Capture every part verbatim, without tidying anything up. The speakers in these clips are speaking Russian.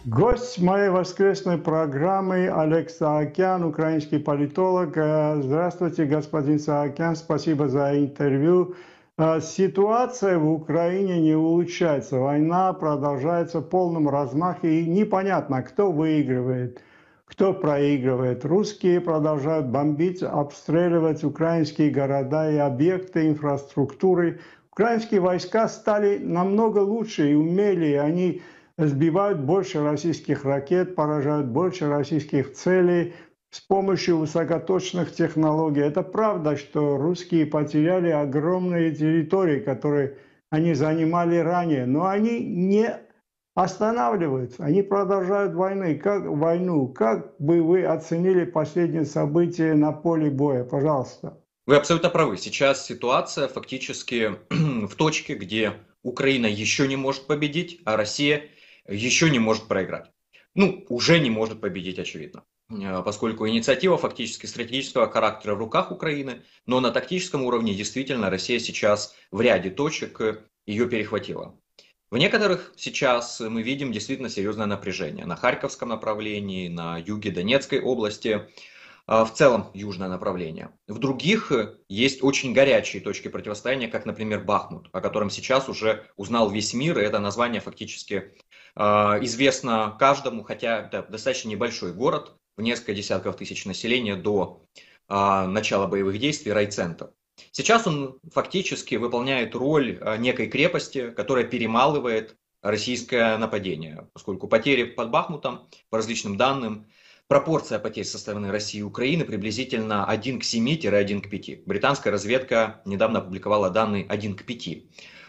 Гость моей воскресной программы Олег Саакян, украинский политолог. Э, Здравствуйте, господин Саакян, спасибо за интервью. Э, Ситуация в Украине не улучшается, война продолжается в полном размахе, и непонятно, кто выигрывает, кто проигрывает. Русские продолжают бомбить, обстреливать украинские города и объекты инфраструктуры. Украинские войска стали намного лучше и умелее, они сбивают больше российских ракет, поражают больше российских целей с помощью высокоточных технологий. Это правда, что русские потеряли огромные территории, которые они занимали ранее, но они не останавливаются, они продолжают войны. Как, войну. Как бы вы оценили последние события на поле боя? Пожалуйста. Вы абсолютно правы. Сейчас ситуация фактически в точке, где Украина еще не может победить, а Россия еще не может проиграть. Ну, уже не может победить, очевидно. Поскольку инициатива фактически стратегического характера в руках Украины, но на тактическом уровне действительно Россия сейчас в ряде точек ее перехватила. В некоторых сейчас мы видим действительно серьезное напряжение. На Харьковском направлении, на юге Донецкой области, в целом южное направление. В других есть очень горячие точки противостояния, как, например, Бахмут, о котором сейчас уже узнал весь мир, и это название фактически э, известно каждому, хотя это достаточно небольшой город, в несколько десятков тысяч населения до э, начала боевых действий, райцентр. Сейчас он фактически выполняет роль некой крепости, которая перемалывает российское нападение, поскольку потери под Бахмутом, по различным данным, пропорция потерь со стороны России и Украины приблизительно один к семи — один к пяти. Британская разведка недавно опубликовала данные один к пяти.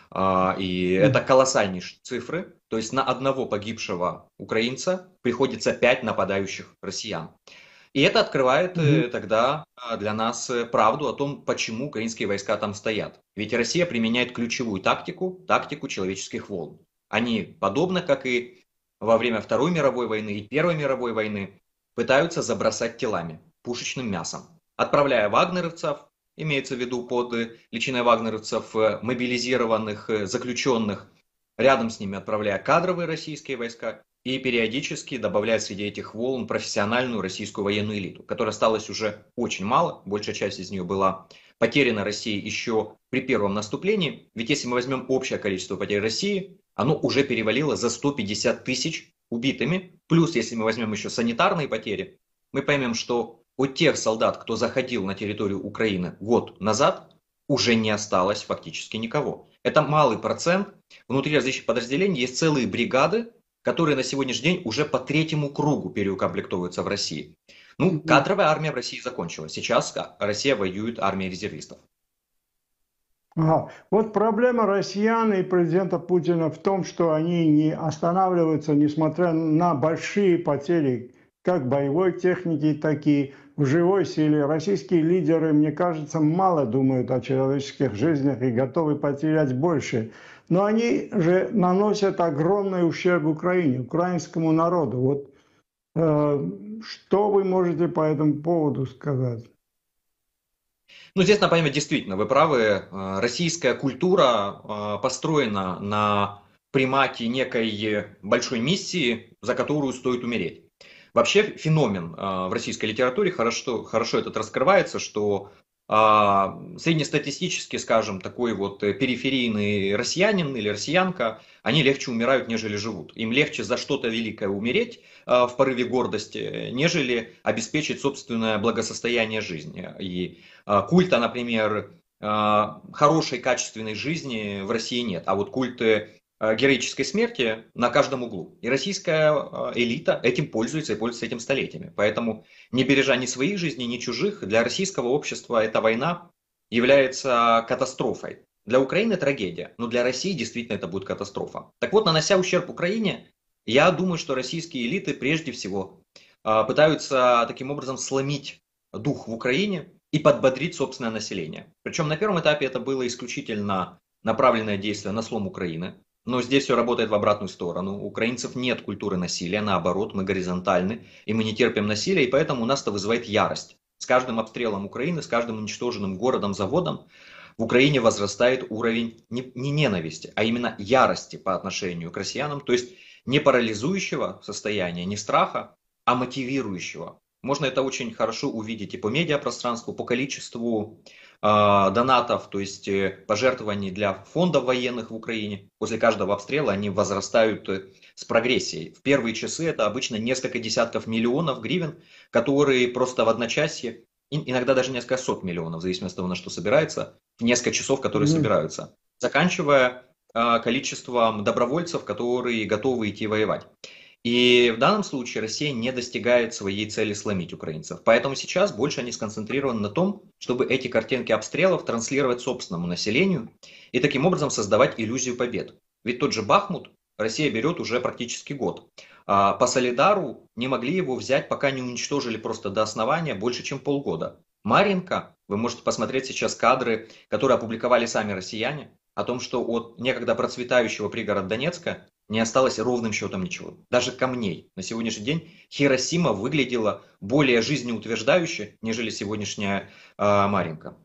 И это колоссальнейшие цифры. То есть на одного погибшего украинца приходится пять нападающих россиян. И это открывает mm-hmm. тогда для нас правду о том, почему украинские войска там стоят. Ведь Россия применяет ключевую тактику, тактику человеческих волн. Они, подобно как и во время Второй мировой войны и Первой мировой войны, пытаются забросать телами, пушечным мясом, отправляя вагнеровцев, имеется в виду под личиной вагнеровцев, мобилизированных, заключенных, рядом с ними отправляя кадровые российские войска и периодически добавляя среди этих волн профессиональную российскую военную элиту, которой осталось уже очень мало, большая часть из нее была потеряна Россией еще при первом наступлении, ведь если мы возьмем общее количество потерь России, оно уже перевалило за сто пятьдесят тысяч убитыми, плюс если мы возьмем еще санитарные потери, мы поймем, что от тех солдат, кто заходил на территорию Украины год назад, уже не осталось фактически никого. Это малый процент. Внутри различных подразделений есть целые бригады, которые на сегодняшний день уже по третьему кругу переукомплектовываются в России. Ну, кадровая армия в России закончилась. Сейчас Россия воюет армией резервистов. Ага. Вот проблема россиян и президента Путина в том, что они не останавливаются, несмотря на большие потери, как боевой техники, так и в живой силе. Российские лидеры, мне кажется, мало думают о человеческих жизнях и готовы потерять больше. Но они же наносят огромный ущерб Украине, украинскому народу. Вот э, что вы можете по этому поводу сказать? Ну, здесь надо понимать, действительно, вы правы, российская культура построена на примате некой большой миссии, за которую стоит умереть. Вообще феномен в российской литературе хорошо, хорошо этот раскрывается, что среднестатистически, скажем, такой вот периферийный россиянин или россиянка, они легче умирают, нежели живут. Им легче за что-то великое умереть в порыве гордости, нежели обеспечить собственное благосостояние жизни. И культа, например, хорошей, качественной жизни в России нет, а вот культы героической смерти на каждом углу. И российская элита этим пользуется и пользуется этим столетиями. Поэтому, не бережа ни своих жизней, ни чужих, для российского общества эта война является катастрофой. Для Украины трагедия, но для России действительно это будет катастрофа. Так вот, нанося ущерб Украине, я думаю, что российские элиты прежде всего пытаются таким образом сломить дух в Украине и подбодрить собственное население. Причем на первом этапе это было исключительно направленное действие на слом Украины. Но здесь все работает в обратную сторону. У украинцев нет культуры насилия, наоборот, мы горизонтальны, и мы не терпим насилия, и поэтому у нас это вызывает ярость. С каждым обстрелом Украины, с каждым уничтоженным городом, заводом в Украине возрастает уровень не, не ненависти, а именно ярости по отношению к россиянам. То есть не парализующего состояния, не страха, а мотивирующего. Можно это очень хорошо увидеть и по медиапространству, по количеству э, донатов, то есть э, пожертвований для фондов военных в Украине. После каждого обстрела они возрастают э, с прогрессией. В первые часы это обычно несколько десятков миллионов гривен, которые просто в одночасье, иногда даже несколько сот миллионов, в зависимости от того, на что собирается, в несколько часов, которые Мгм. собираются. Заканчивая э, количеством добровольцев, которые готовы идти воевать. И в данном случае Россия не достигает своей цели сломить украинцев. Поэтому сейчас больше они сконцентрированы на том, чтобы эти картинки обстрелов транслировать собственному населению и таким образом создавать иллюзию побед. Ведь тот же Бахмут Россия берет уже практически год. А по Солидару не могли его взять, пока не уничтожили просто до основания больше, чем полгода. Марьинка, вы можете посмотреть сейчас кадры, которые опубликовали сами россияне, о том, что от некогда процветающего пригорода Донецка не осталось ровным счетом ничего. Даже камней. На сегодняшний день Хиросима выглядела более жизнеутверждающе, нежели сегодняшняя э, Марьинка.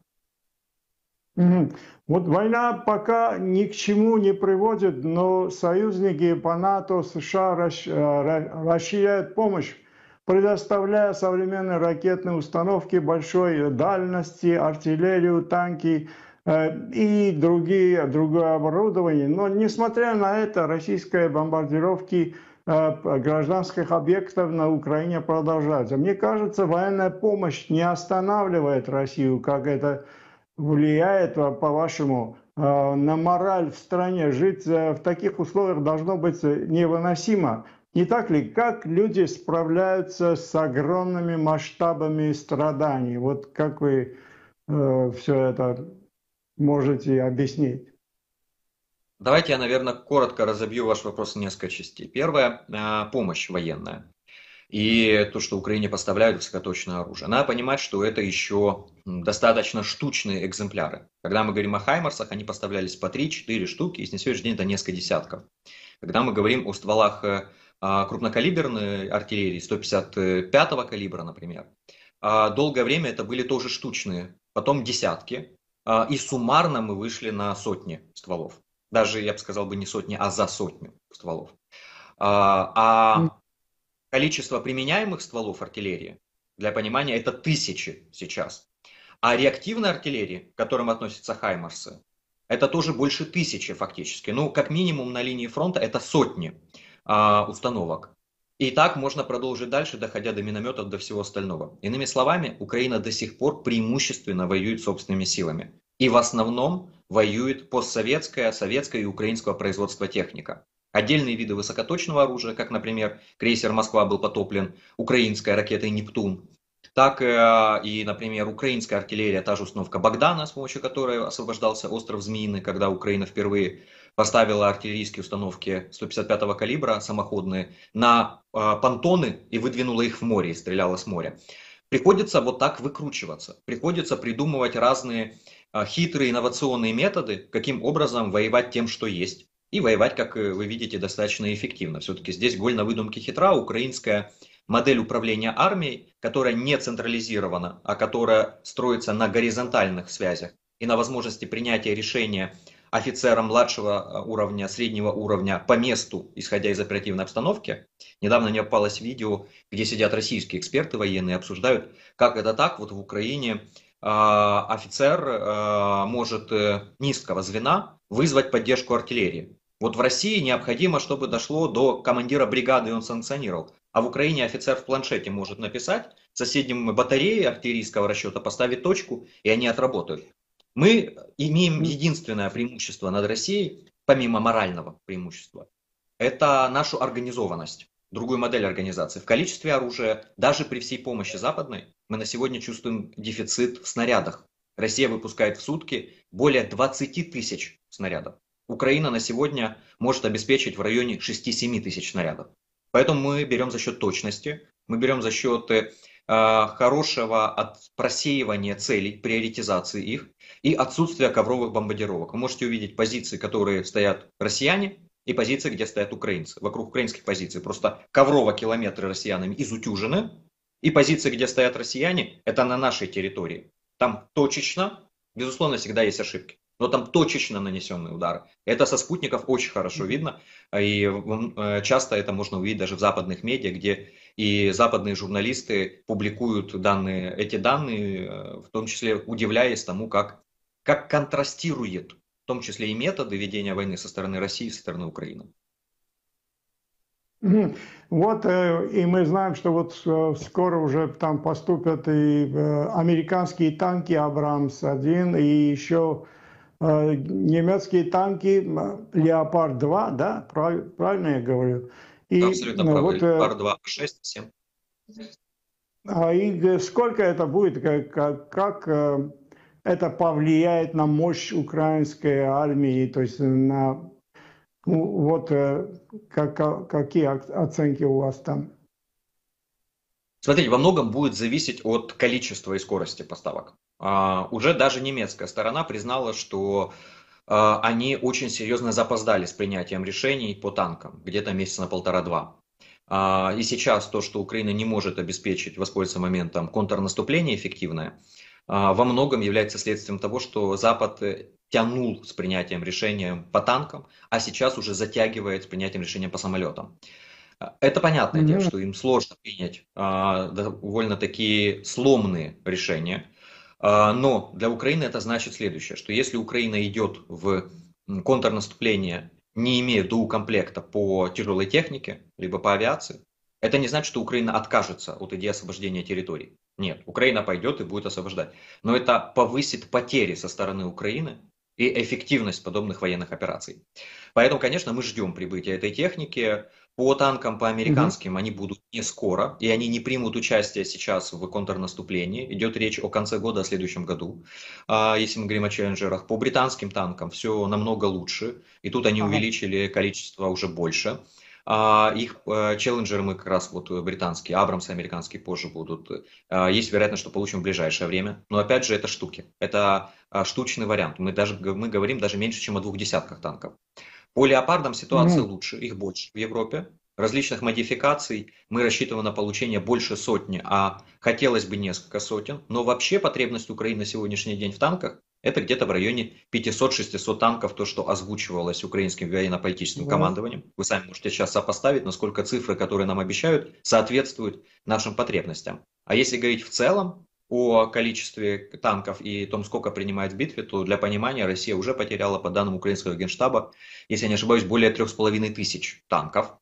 Мгм. Вот война пока ни к чему не приводит, но союзники по НАТО, США расщ- э, ра- расширяют помощь, предоставляя современные ракетные установки большой дальности, артиллерию, танки э, и другие, другое оборудование. Но несмотря на это, российские бомбардировки э, гражданских объектов на Украине продолжаются. Мне кажется, военная помощь не останавливает Россию, как это влияет, а, по-вашему, а, на мораль в стране? Жить э, в таких условиях должно быть э, невыносимо. Не так ли? Как люди справляются с огромными масштабами страданий? Вот как вы э, все это можете объяснить? Давайте я, наверное, коротко разобью ваш вопрос на несколько частей. Первое, э, помощь военная. И то, что Украине поставляют высокоточное оружие. Надо понимать, что это еще достаточно штучные экземпляры. Когда мы говорим о Хаймарсах, они поставлялись по три-четыре штуки, и на сегодняшний день это несколько десятков. Когда мы говорим о стволах э, а, крупнокалиберной артиллерии сто пятьдесят пятого калибра, например, а, долгое время это были тоже штучные, потом десятки, а, и суммарно мы вышли на сотни стволов. Даже, я бы сказал, бы не сотни, а за сотню стволов. А, а количество применяемых стволов артиллерии, для понимания, это тысячи сейчас. А реактивной артиллерии, к которым относятся Хаймарсы, это тоже больше тысячи фактически. Ну, как минимум на линии фронта это сотни а, установок. И так можно продолжить дальше, доходя до минометов, до всего остального. Иными словами, Украина до сих пор преимущественно воюет собственными силами. И в основном воюет постсоветская, советская и украинского производства техника. Отдельные виды высокоточного оружия, как, например, крейсер «Москва» был потоплен украинской ракетой «Нептун», так и, например, украинская артиллерия, та же установка Богдана, с помощью которой освобождался остров Змеиный, когда Украина впервые поставила артиллерийские установки сто пятьдесят пятого калибра, самоходные, на э, понтоны и выдвинула их в море и стреляла с моря. Приходится вот так выкручиваться, приходится придумывать разные э, хитрые инновационные методы, каким образом воевать тем, что есть. И воевать, как вы видите, достаточно эффективно. Все-таки здесь голь на выдумке хитра, украинская модель управления армией, которая не централизирована, а которая строится на горизонтальных связях и на возможности принятия решения офицера младшего уровня, среднего уровня по месту, исходя из оперативной обстановки. Недавно мне попалось видео, где сидят российские эксперты военные и обсуждают, как это так, вот в Украине э, офицер э, может э, низкого звена вызвать поддержку артиллерии. Вот в России необходимо, чтобы дошло до командира бригады, и он санкционировал. А в Украине офицер в планшете может написать, соседним батарее артиллерийского расчета поставить точку, и они отработают. Мы имеем единственное преимущество над Россией, помимо морального преимущества, это нашу организованность, другую модель организации. В количестве оружия, даже при всей помощи западной, мы на сегодня чувствуем дефицит в снарядах. Россия выпускает в сутки более двадцати тысяч снарядов. Украина на сегодня может обеспечить в районе шести-семи тысяч снарядов. Поэтому мы берем за счет точности, мы берем за счет э, хорошего от просеивания целей, приоритизации их и отсутствия ковровых бомбардировок. Вы можете увидеть позиции, которые стоят россияне, и позиции, где стоят украинцы. Вокруг украинских позиций просто коврово километры россиянами изутюжены, и позиции, где стоят россияне, это на нашей территории. Там точечно, безусловно, всегда есть ошибки. но там точечно нанесенные удары. Это со спутников очень хорошо видно, и э, часто это можно увидеть даже в западных медиа, где и западные журналисты публикуют данные, эти данные, э, в том числе удивляясь тому, как, как контрастирует, в том числе и методы ведения войны со стороны России и со стороны Украины. Мгм. Вот, э, и мы знаем, что вот э, скоро уже там поступят и э, американские танки Абрамс один, и еще э, немецкие танки Леопард два, да, Прав- правильно я говорю? Да, И абсолютно э, правы. вот, э, Пар два, шесть, семь. а и э, сколько это будет, как, как, как, э, это повлияет на мощь украинской армии, то есть на, ну, вот, э, как, как- какие оц- оценки у вас там? Смотрите, во многом будет зависеть от количества и скорости поставок. А, уже даже немецкая сторона признала, что а, они очень серьезно запоздали с принятием решений по танкам, где-то месяца на полтора-два. А, и сейчас то, что Украина не может обеспечить, воспользоваться моментом контрнаступления эффективное, а, во многом является следствием того, что Запад э, тянул с принятием решения по танкам, а сейчас уже затягивает с принятием решения по самолетам. А, Это понятное дело, Мгм. что им сложно принять а, довольно такие сломные решения. А, но для Украины это значит следующее, что если Украина идет в м, контрнаступление, не имея доукомплекта по тяжелой технике, либо по авиации, это не значит, что Украина откажется от идеи освобождения территорий. Нет, Украина пойдет и будет освобождать. Но это повысит потери со стороны Украины и эффективность подобных военных операций. Поэтому, конечно, мы ждем прибытия этой техники. По танкам, по Мгм. американским они будут не скоро, и они не примут участие сейчас в контрнаступлении. Идет речь о конце года, о следующем году, а, если мы говорим о челленджерах. По британским танкам все намного лучше, и тут они Ага. увеличили количество уже больше. А, Их э, челленджеры мы как раз вот э, британские, Абрамсы американские позже будут. А, Есть вероятность, что получим в ближайшее время. Но опять же, это штуки. Это а, штучный вариант. Мы даже мы говорим даже меньше, чем о двух десятках танков. По леопардам ситуация Мгм. лучше, их больше в Европе. Различных модификаций мы рассчитываем на получение больше сотни, а хотелось бы несколько сотен. Но вообще потребность Украины на сегодняшний день в танках это где-то в районе пятисот-шестисот танков, то, что озвучивалось украинским военно-политическим Вот. командованием. Вы сами можете сейчас сопоставить, насколько цифры, которые нам обещают, соответствуют нашим потребностям. А если говорить в целом о количестве танков и том, сколько принимает в битве, то для понимания Россия уже потеряла, по данным украинского генштаба, если я не ошибаюсь, более трех с половиной тысяч танков.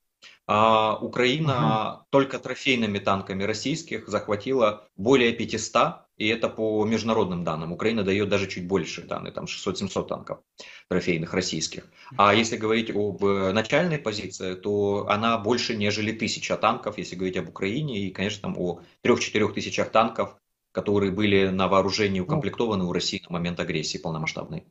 А Ага. Украина только трофейными танками российских захватила более пятисот, и это по международным данным. Украина дает даже чуть больше данные, там шестьсот-семьсот танков трофейных российских. А если говорить об э, начальной позиции, то она больше, нежели тысяча танков, если говорить об Украине, и, конечно, там о трех-четырех тысячах танков, которые были на вооружении Ну, укомплектованы у России на момент агрессии полномасштабной.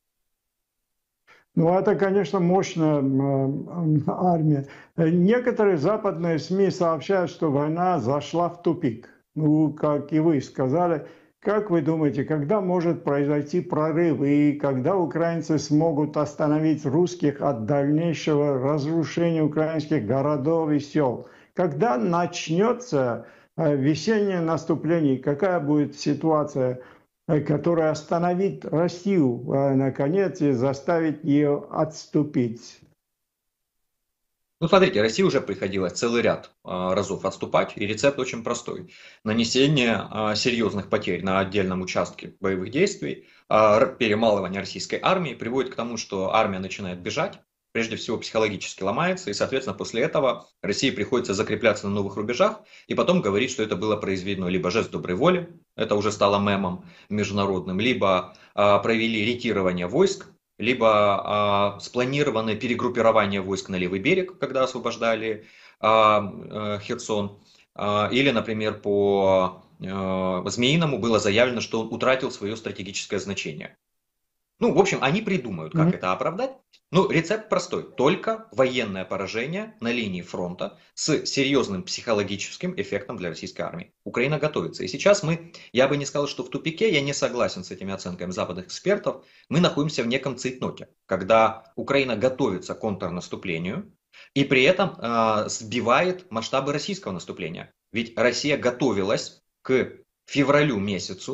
ну, это, конечно, мощная м, э, армия. Э, Некоторые западные СМИ сообщают, что война зашла в тупик. Ну, как и вы сказали, как вы думаете, когда может произойти прорыв и когда украинцы смогут остановить русских от дальнейшего разрушения украинских городов и сел? Когда начнется э, весеннее наступление? Какая будет ситуация, э, которая остановит Россию, э, наконец, и заставит ее отступить? Ну, смотрите, России уже приходилось целый ряд а, разов отступать, и рецепт очень простой. Нанесение а, серьезных потерь на отдельном участке боевых действий, а, р- перемалывание российской армии приводит к тому, что армия начинает бежать, прежде всего психологически ломается, и, соответственно, после этого России приходится закрепляться на новых рубежах, и потом говорить, что это было произведено либо жест доброй воли, это уже стало мемом международным, либо а, провели ретирование войск, либо а, спланированное перегруппирование войск на левый берег, когда освобождали а, э, Херсон, а, или, например, по э, Змеиному было заявлено, что он утратил свое стратегическое значение. Ну, в общем, они придумают, как это оправдать. Ну, рецепт простой. Только военное поражение на линии фронта с серьезным психологическим эффектом для российской армии. Украина готовится. И сейчас мы, я бы не сказал, что в тупике, я не согласен с этими оценками западных экспертов, мы находимся в неком цейтноте, когда Украина готовится к контрнаступлению и при этом э, сбивает масштабы российского наступления. Ведь Россия готовилась к февралю месяцу,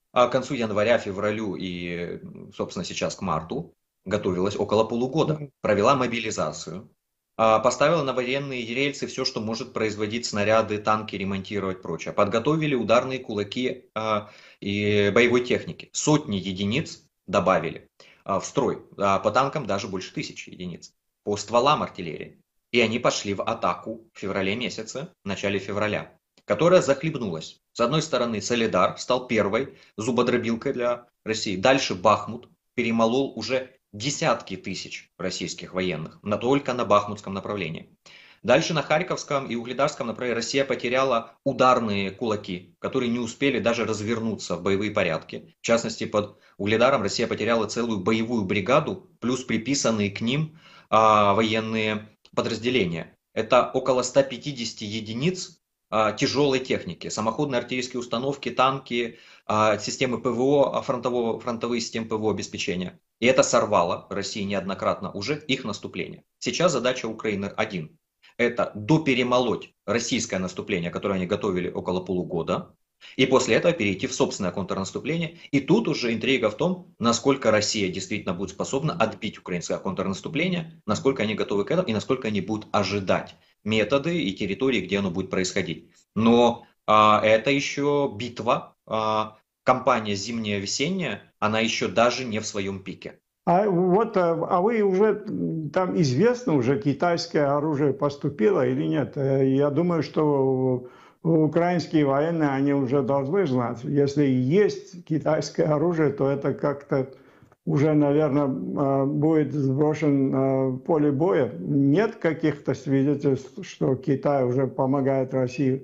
а к концу января, февралю и, собственно, сейчас к марту готовилась около полугода, провела мобилизацию, а, поставила на военные рельсы все, что может производить снаряды, танки, ремонтировать, прочее. Подготовили ударные кулаки а, и боевой техники. Сотни единиц добавили а, в строй. А по танкам даже больше тысячи единиц. По стволам артиллерии. И они пошли в атаку в феврале месяце, в начале февраля, которая захлебнулась. С одной стороны, Солидар стал первой зубодробилкой для России. Дальше Бахмут перемолол уже десятки тысяч российских военных, но только на Бахмутском направлении. Дальше на Харьковском и Угледарском направлении Россия потеряла ударные кулаки, которые не успели даже развернуться в боевые порядки. В частности, под Угледаром Россия потеряла целую боевую бригаду, плюс приписанные к ним а, военные подразделения. Это около ста пятидесяти единиц а, тяжелой техники, самоходные артиллерийские установки, танки, а, системы ПВО, фронтового, фронтовые системы ПВО обеспечения. И это сорвало России неоднократно уже их наступление. Сейчас задача Украины один. Это доперемолоть российское наступление, которое они готовили около полугода, и после этого перейти в собственное контрнаступление. И тут уже интрига в том, насколько Россия действительно будет способна отбить украинское контрнаступление, насколько они готовы к этому и насколько они будут ожидать методы и территории, где оно будет происходить. Но а, это еще битва, а, кампания зимняя-весенняя, она еще даже не в своем пике. А вот, а вы уже, там известно уже, китайское оружие поступило или нет? Я думаю, что украинские военные, они уже должны знать. Если есть китайское оружие, то это как-то уже, наверное, будет сброшен в поле боя. Нет каких-то свидетельств, что Китай уже помогает России?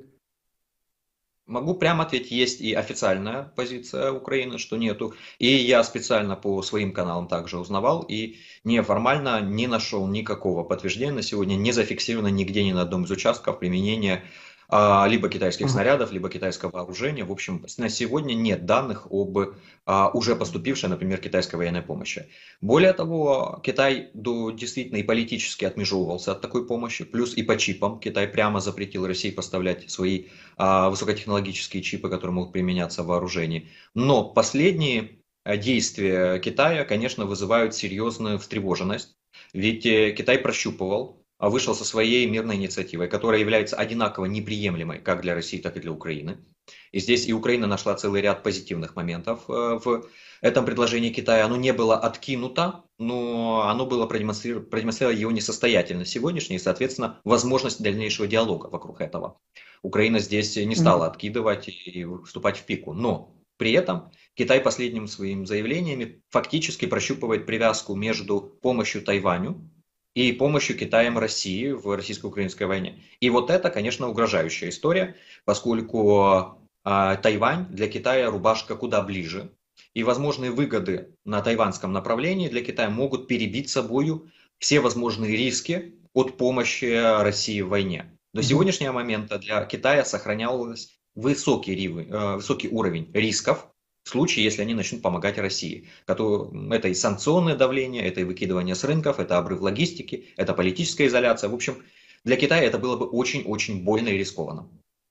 Могу прямо ответить, есть и официальная позиция Украины, что нету. И я специально по своим каналам также узнавал и неформально не нашел никакого подтверждения на сегодня, не зафиксировано нигде ни на одном из участков применения а, либо китайских снарядов, либо китайского вооружения. В общем, на сегодня нет данных об а, уже поступившей, например, китайской военной помощи. Более того, Китай до, действительно и политически отмежевывался от такой помощи, плюс и по чипам. Китай прямо запретил России поставлять свои а, высокотехнологические чипы, которые могут применяться в вооружении. Но последние действия Китая, конечно, вызывают серьезную встревоженность. Ведь Китай прощупывал, вышел со своей мирной инициативой, которая является одинаково неприемлемой как для России, так и для Украины. И здесь и Украина нашла целый ряд позитивных моментов в этом предложении Китая. Оно не было откинуто, но оно было продемонстрировано, продемонстрировано его несостоятельность сегодняшней и, соответственно, возможность дальнейшего диалога вокруг этого. Украина здесь не стала откидывать и вступать в пику. Но при этом Китай последними своими заявлениями фактически прощупывает привязку между помощью Тайваню и помощью Китаем России в российско-украинской войне. И вот это, конечно, угрожающая история, поскольку э, Тайвань для Китая рубашка куда ближе. И возможные выгоды на тайванском направлении для Китая могут перебить собою все возможные риски от помощи России в войне. До сегодняшнего момента для Китая сохранялся высокий, э, высокий уровень рисков, в случае, если они начнут помогать России. Это и санкционное давление, это и выкидывание с рынков, это обрыв логистики, это политическая изоляция. В общем, для Китая это было бы очень-очень больно и рискованно.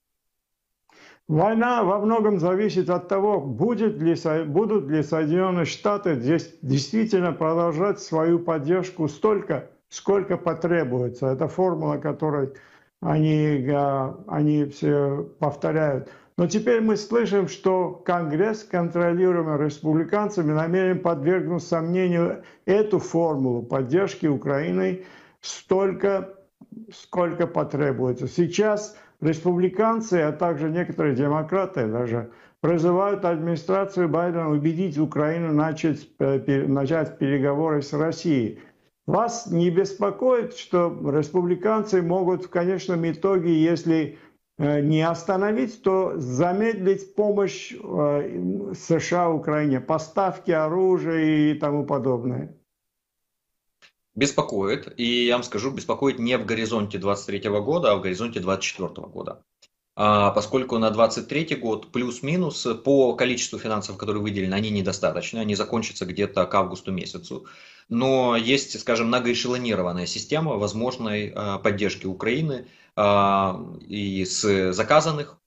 Война во многом зависит от того, будет ли, будут ли Соединенные Штаты здесь действительно продолжать свою поддержку столько, сколько потребуется. Это формула, которую они, они все повторяют. Но теперь мы слышим, что Конгресс, контролируемый республиканцами, намерен подвергнуть сомнению эту формулу поддержки Украины столько, сколько потребуется. Сейчас республиканцы, а также некоторые демократы даже, призывают администрацию Байдена убедить Украину начать, начать переговоры с Россией. Вас не беспокоит, что республиканцы могут в конечном итоге, если не остановить, то замедлить помощь США Украине, поставки оружия и тому подобное? Беспокоит. И я вам скажу, беспокоит не в горизонте двадцать третьего года, а в горизонте двадцать четвёртого года. А поскольку на двадцать третий год плюс-минус по количеству финансов, которые выделены, они недостаточны, они закончатся где-то к августу месяцу. Но есть, скажем, многоэшелонированная система возможной поддержки Украины и с заказанных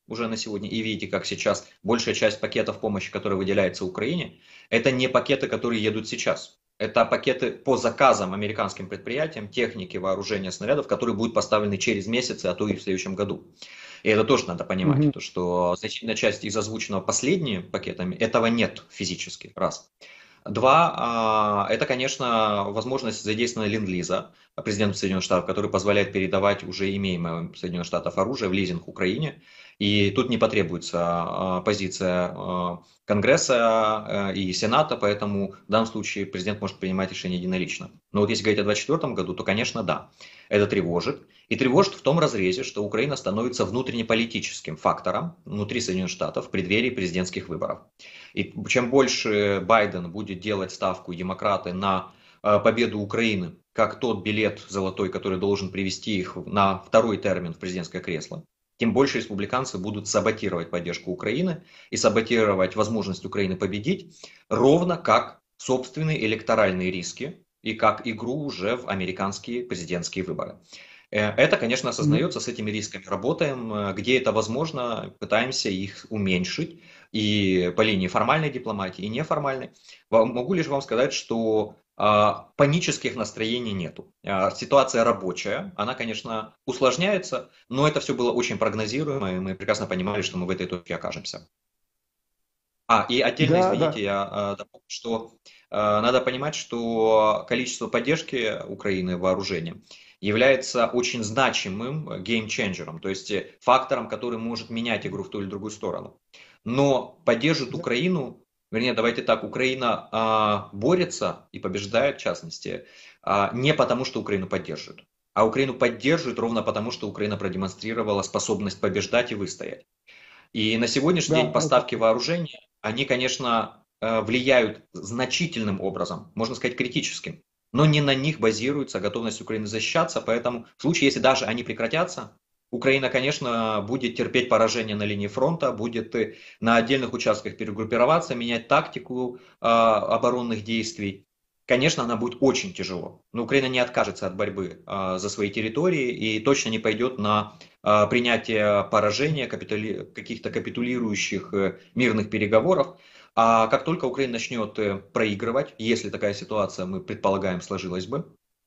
уже на сегодня, и видите, как сейчас большая часть пакетов помощи, которые выделяются Украине, это не пакеты, которые едут сейчас. Это пакеты по заказам американским предприятиям, техники, вооружения, снарядов, которые будут поставлены через месяцы, а то и в следующем году. И это тоже надо понимать, Мгм. то, что значительная часть из озвученного последними пакетами, этого нет физически, раз. Два, а, это, конечно, возможность задействования ленд-лиза президента Соединенных Штатов, который позволяет передавать уже имеемое Соединенных Штатов оружие в лизинг Украине. И тут не потребуется а, позиция а, Конгресса а, и Сената, поэтому в данном случае президент может принимать решение единолично. Но вот если говорить о две тысячи двадцать четвёртом году, то, конечно, да, это тревожит. И тревожит в том разрезе, что Украина становится внутреннеполитическим фактором внутри Соединенных Штатов в преддверии президентских выборов. И чем больше Байден будет делать ставку, и демократы, на э, победу Украины, как тот билет золотой, который должен привести их на второй термин в президентское кресло, тем больше республиканцы будут саботировать поддержку Украины и саботировать возможность Украины победить, ровно как собственные электоральные риски и как игру уже в американские президентские выборы. Это, конечно, осознается, с этими рисками работаем, где это возможно, пытаемся их уменьшить и по линии формальной дипломатии, и неформальной. Могу лишь вам сказать, что а, панических настроений нету. А, ситуация рабочая, она, конечно, усложняется, но это все было очень прогнозируемо, и мы прекрасно понимали, что мы в этой точке окажемся. А, и отдельно, Да, да. извините, я а, добавлю, что а, надо понимать, что количество поддержки Украины вооружением является очень значимым геймченджером, то есть фактором, который может менять игру в ту или другую сторону. Но поддержит Украину, вернее, давайте так, Украина а, борется и побеждает, в частности, а, не потому, что Украину поддерживают, а Украину поддерживают ровно потому, что Украина продемонстрировала способность побеждать и выстоять. И на сегодняшний день Да, поставки вооружения, они, конечно, э, влияют значительным образом, можно сказать, критическим, но не на них базируется готовность Украины защищаться, поэтому в случае, если даже они прекратятся, Украина, конечно, будет терпеть поражение на линии фронта, будет э, на отдельных участках перегруппироваться, менять тактику э, оборонных действий. Конечно, она будет очень тяжело, но Украина не откажется от борьбы э, за свои территории и точно не пойдет на э, принятие поражения, капитули... каких-то капитулирующих э, мирных переговоров. А как только Украина начнет э, проигрывать, если такая ситуация, мы предполагаем, сложилась бы,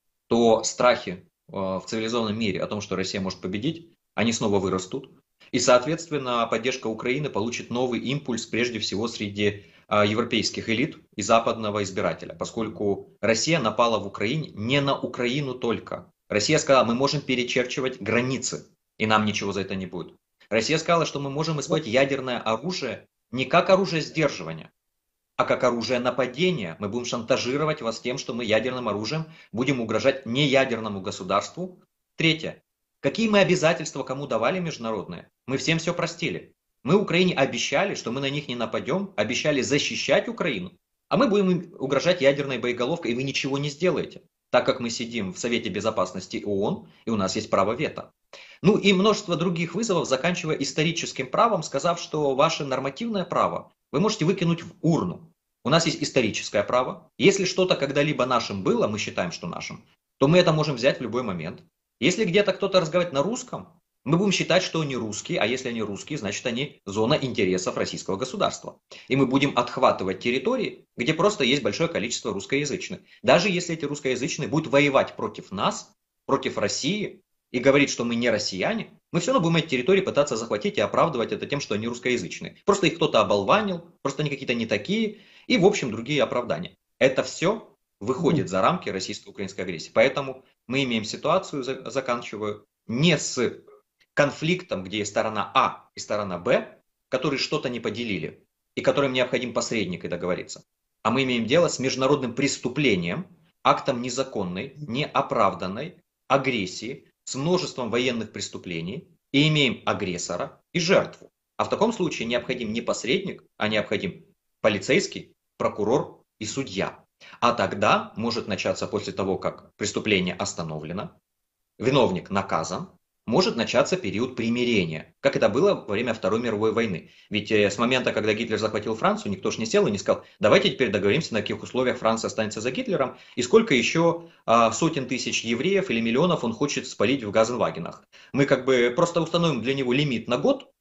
то страхи э, в цивилизованном мире о том, что Россия может победить, они снова вырастут. И, соответственно, поддержка Украины получит новый импульс, прежде всего, среди европейских элит и западного избирателя, поскольку Россия напала в Украине не на Украину только. Россия сказала, мы можем перечерчивать границы, и нам ничего за это не будет. Россия сказала, что мы можем использовать ядерное оружие не как оружие сдерживания, а как оружие нападения. Мы будем шантажировать вас тем, что мы ядерным оружием будем угрожать неядерному государству. Третье. Какие мы обязательства кому давали международные? Мы всем все простили. Мы Украине обещали, что мы на них не нападем, обещали защищать Украину, а мы будем им угрожать ядерной боеголовкой, и вы ничего не сделаете, так как мы сидим в Совете Безопасности ООН, и у нас есть право вето. Ну и множество других вызовов, заканчивая историческим правом, сказав, что ваше нормативное право вы можете выкинуть в урну. У нас есть историческое право. Если что-то когда-либо нашим было, мы считаем, что нашим, то мы это можем взять в любой момент. Если где-то кто-то разговаривает на русском, мы будем считать, что они русские, а если они русские, значит они зона интересов российского государства. И мы будем отхватывать территории, где просто есть большое количество русскоязычных. Даже если эти русскоязычные будут воевать против нас, против России, и говорить, что мы не россияне, мы все равно будем эти территории пытаться захватить и оправдывать это тем, что они русскоязычные. Просто их кто-то оболванил, просто они какие-то не такие, и в общем другие оправдания. Это все выходит за рамки российско-украинской агрессии. Поэтому мы имеем ситуацию, заканчиваю, не с конфликтом, где есть сторона А и сторона Б, которые что-то не поделили, и которым необходим посредник и договориться. А мы имеем дело с международным преступлением, актом незаконной, неоправданной агрессии, с множеством военных преступлений, и имеем агрессора и жертву. А в таком случае необходим не посредник, а необходим полицейский, прокурор и судья. А тогда может начаться, после того, как преступление остановлено, виновник наказан, может начаться период примирения, как это было во время Второй мировой войны. Ведь с момента, когда Гитлер захватил Францию, никто же не сел и не сказал, давайте теперь договоримся, на каких условиях Франция останется за Гитлером, и сколько еще а, сотен тысяч евреев или миллионов он хочет спалить в Газенвагенах. Мы как бы просто установим для него лимит на год,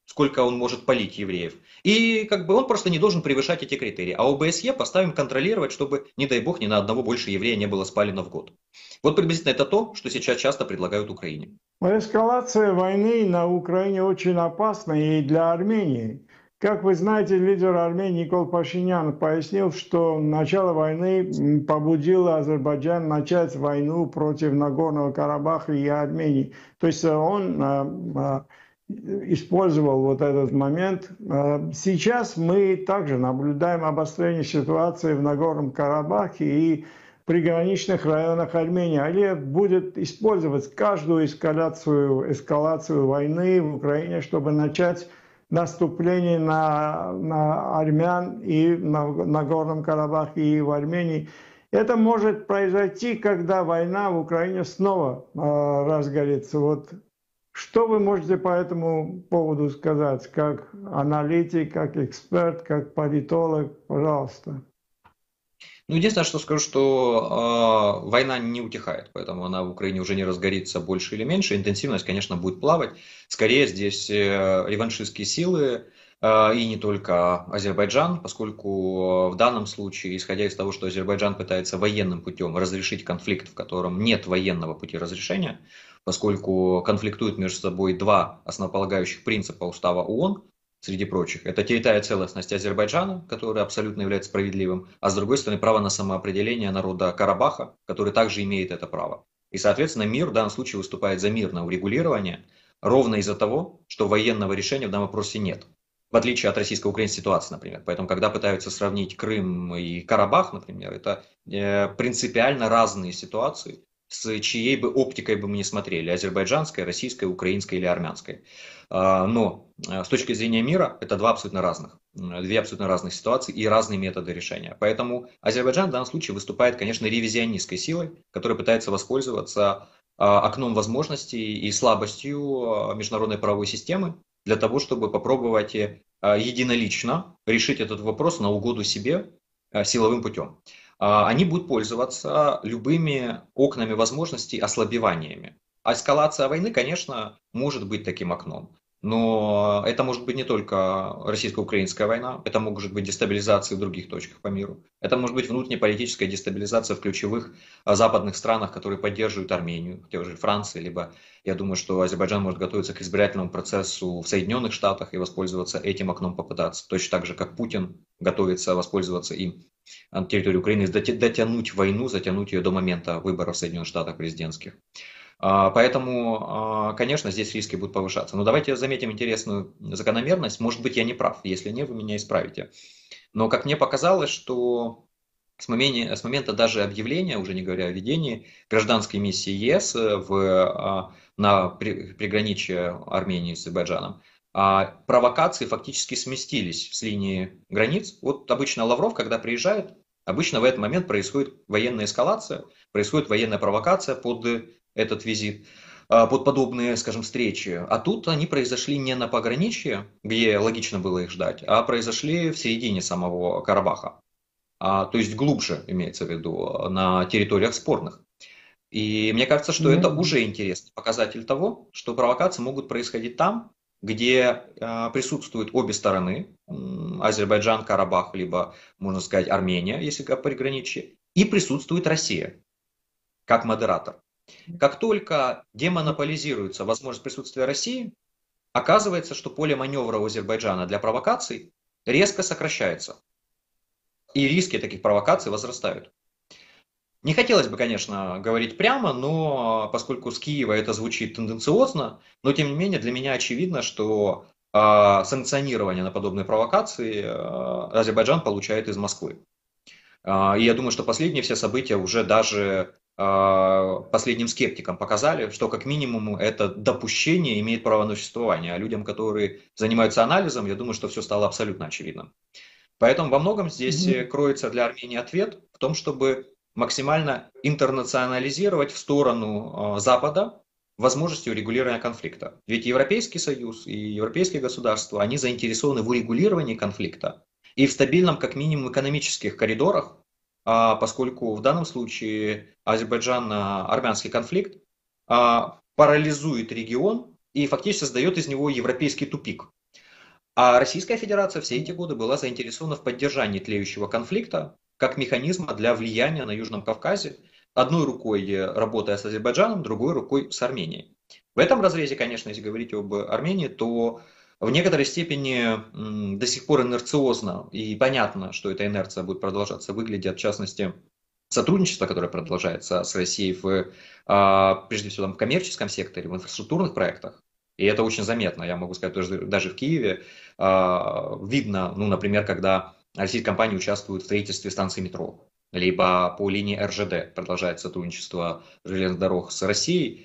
сколько он может палить евреев. И как бы он просто не должен превышать эти критерии. А ОБСЕ поставим контролировать, чтобы, не дай бог, ни на одного больше еврея не было спалено в год. Вот приблизительно это то, что сейчас часто предлагают Украине. Эскалация войны на Украине очень опасна и для Армении. Как вы знаете, лидер Армении Никол Пашинян пояснил, что начало войны побудило Азербайджан начать войну против Нагорного Карабаха и Армении. То есть он использовал вот этот момент. Сейчас мы также наблюдаем обострение ситуации в Нагорном Карабахе и приграничных районах Армении. Алиев будет использовать каждую эскалацию, эскалацию войны в Украине, чтобы начать наступление на, на армян и на Нагорном Карабахе и в Армении. Это может произойти, когда война в Украине снова э, разгорится. Вот что вы можете по этому поводу сказать, как аналитик, как эксперт, как политолог? Пожалуйста. Ну, единственное, что скажу, что э, война не утихает, поэтому она в Украине уже не разгорится больше или меньше. Интенсивность, конечно, будет плавать. Скорее здесь э, реваншистские силы, э, и не только Азербайджан, поскольку в данном случае, исходя из того, что Азербайджан пытается военным путем разрешить конфликт, в котором нет военного пути разрешения, поскольку конфликтуют между собой два основополагающих принципа устава ООН, среди прочих. Это территориальная целостность Азербайджана, который абсолютно является справедливым, а с другой стороны право на самоопределение народа Карабаха, который также имеет это право. И, соответственно, мир в данном случае выступает за мирное урегулирование, ровно из-за того, что военного решения в данном вопросе нет. В отличие от российско-украинской ситуации, например. Поэтому, когда пытаются сравнить Крым и Карабах, например, это э, принципиально разные ситуации, с чьей бы оптикой бы мы ни смотрели, азербайджанской, российской, украинской или армянской. Но с точки зрения мира это два абсолютно разных, две абсолютно разных ситуации и разные методы решения. Поэтому Азербайджан в данном случае выступает, конечно, ревизионистской силой, которая пытается воспользоваться окном возможностей и слабостью международной правовой системы для того, чтобы попробовать единолично решить этот вопрос на угоду себе силовым путем. Они будут пользоваться любыми окнами возможностей, ослабеваниями. А эскалация войны, конечно, может быть таким окном. Но это может быть не только российско-украинская война, это может быть дестабилизация в других точках по миру. Это может быть внутреннеполитическая дестабилизация в ключевых западных странах, которые поддерживают Армению, те же Франции, либо я думаю, что Азербайджан может готовиться к избирательному процессу в Соединенных Штатах и воспользоваться этим окном попытаться. Точно так же, как Путин готовится воспользоваться им на территории Украины, дотянуть войну, затянуть ее до момента выборов в Соединенных Штатах президентских. Поэтому, конечно, здесь риски будут повышаться. Но давайте заметим интересную закономерность. Может быть, я не прав. Если нет, вы меня исправите. Но, как мне показалось, что с момента, с момента даже объявления, уже не говоря о введении, гражданской миссии ЕС в, на приграничье Армении с Азербайджаном, провокации фактически сместились с линии границ. Вот обычно Лавров, когда приезжает, обычно в этот момент происходит военная эскалация, происходит военная провокация под этот визит, под подобные, скажем, встречи. А тут они произошли не на пограничье, где логично было их ждать, а произошли в середине самого Карабаха. А, то есть глубже, имеется в виду, на территориях спорных. И мне кажется, что mm-hmm. это уже интересный показатель того, что провокации могут происходить там, где э, присутствуют обе стороны, э, Азербайджан, Карабах, либо, можно сказать, Армения, если как приграничье, и присутствует Россия, как модератор. Как только демонополизируется возможность присутствия России, оказывается, что поле маневра у Азербайджана для провокаций резко сокращается. И риски таких провокаций возрастают. Не хотелось бы, конечно, говорить прямо, но поскольку с Киева это звучит тенденциозно, но тем не менее для меня очевидно, что э, санкционирование на подобные провокации э, Азербайджан получает из Москвы. Э, и я думаю, что последние все события уже даже э, последним скептикам показали, что как минимум это допущение имеет право на существование. А людям, которые занимаются анализом, я думаю, что все стало абсолютно очевидным. Поэтому во многом здесь mm-hmm. кроется для Армении ответ в том, чтобы максимально интернационализировать в сторону э, Запада возможности урегулирования конфликта. Ведь Европейский Союз и европейские государства, они заинтересованы в урегулировании конфликта и в стабильном, как минимум, экономических коридорах, э, поскольку в данном случае Азербайджан-армянский конфликт э, парализует регион и фактически создает из него европейский тупик. А Российская Федерация все эти годы была заинтересована в поддержании тлеющего конфликта как механизма для влияния на Южном Кавказе, одной рукой работая с Азербайджаном, другой рукой с Арменией. В этом разрезе, конечно, если говорить об Армении, то в некоторой степени м, до сих пор инерциозно, и понятно, что эта инерция будет продолжаться, выглядит, в частности, сотрудничество, которое продолжается с Россией, в, а, прежде всего в коммерческом секторе, в инфраструктурных проектах. И это очень заметно, я могу сказать, даже, даже в Киеве а, видно, ну, например, когда российские компании участвуют в строительстве станции метро, либо по линии эр жэ дэ продолжает сотрудничество железных дорог с Россией.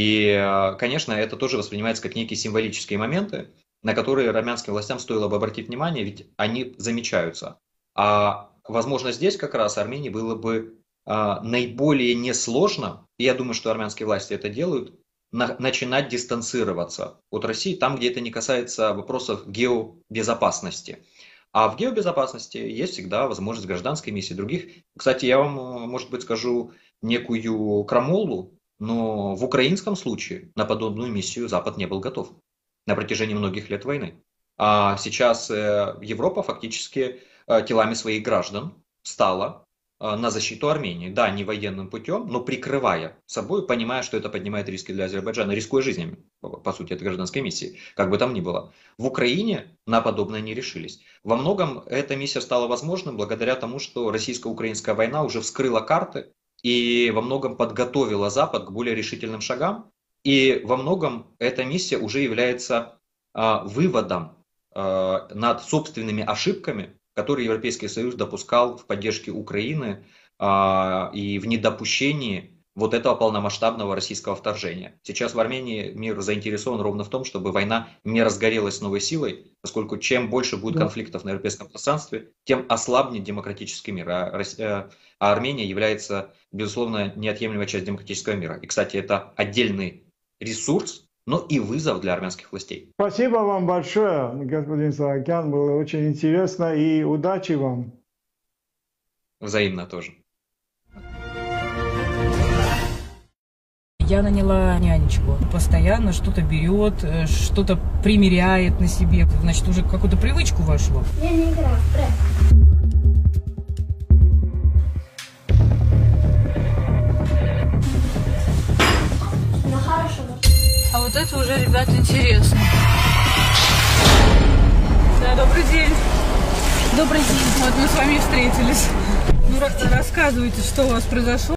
И, конечно, это тоже воспринимается как некие символические моменты, на которые армянским властям стоило бы обратить внимание, ведь они замечаются. А возможно, здесь как раз Армении было бы а, наиболее несложно, и я думаю, что армянские власти это делают, на, начинать дистанцироваться от России там, где это не касается вопросов геобезопасности. А в геобезопасности есть всегда возможность гражданской миссии других. Кстати, я вам, может быть, скажу некую крамолу, но в украинском случае на подобную миссию Запад не был готов на протяжении многих лет войны. А сейчас Европа фактически телами своих граждан стала на защиту Армении. Да, не военным путем, но прикрывая собой, понимая, что это поднимает риски для Азербайджана, рискуя жизнями, по сути, этой гражданской миссии, как бы там ни было. В Украине на подобное не решились. Во многом эта миссия стала возможным благодаря тому, что российско-украинская война уже вскрыла карты и во многом подготовила Запад к более решительным шагам. И во многом эта миссия уже является а, выводом а, над собственными ошибками, которые Европейский Союз допускал в поддержке Украины а, и в недопущении вот этого полномасштабного российского вторжения. Сейчас в Армении мир заинтересован ровно в том, чтобы война не разгорелась с новой силой, поскольку чем больше будет конфликтов на европейском пространстве, тем ослабнет демократический мир. А, Россия, а Армения является, безусловно, неотъемлемой частью демократического мира. И, кстати, это отдельный ресурс, но и вызов для армянских властей. Спасибо вам большое, господин Саакян. Было очень интересно, и удачи вам. Взаимно тоже. Я наняла нянечку. Постоянно что-то берет, что-то примеряет на себе. Значит, уже какую-то привычку вошло. Я не играю в прятки. Ну хорошо. А вот это уже, ребят, интересно. Да, добрый день. Добрый день. Вот мы с вами встретились. Ну, рассказывайте, что у вас произошло.